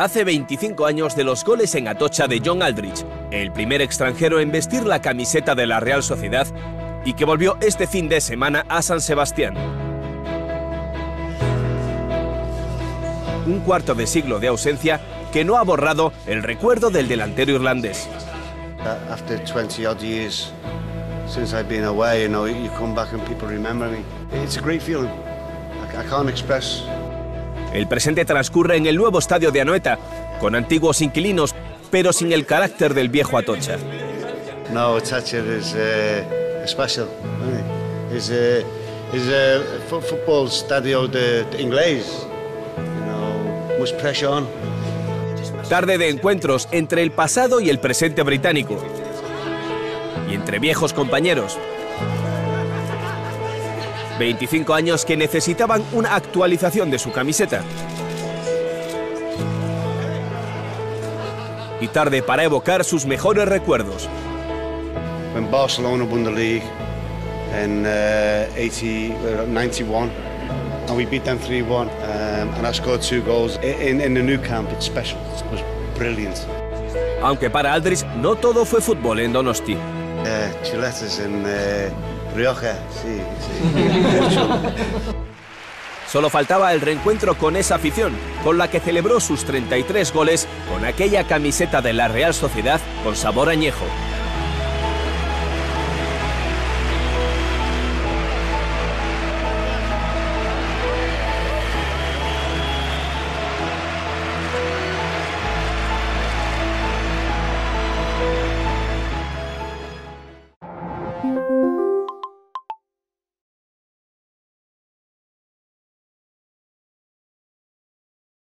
Hace 25 años de los goles en Atocha de John Aldridge, el primer extranjero en vestir la camiseta de la Real Sociedad y que volvió este fin de semana a San Sebastián. Un cuarto de siglo de ausencia que no ha borrado el recuerdo del delantero irlandés. After 20 odd years since I've been away, you come back and people remember me. It's a great feeling. I can't express. El presente transcurre en el nuevo estadio de Anoeta, con antiguos inquilinos, pero sin el carácter del viejo Atocha. No, Atocha is special. It's a football stadio de inglés. Much pressure on. Tarde de encuentros entre el pasado y el presente británico. Y entre viejos compañeros. 25 años que necesitaban una actualización de su camiseta. Y tarde para evocar sus mejores recuerdos. When Barcelona won the league in 91, and we beat them 3-1, and I scored 2 goals in the new camp. It's special. It was brilliant. Aunque para Aldridge no todo fue fútbol en Donosti. Chuletas en Rioja, sí. Solo faltaba el reencuentro con esa afición, con la que celebró sus 33 goles con aquella camiseta de la Real Sociedad con sabor añejo.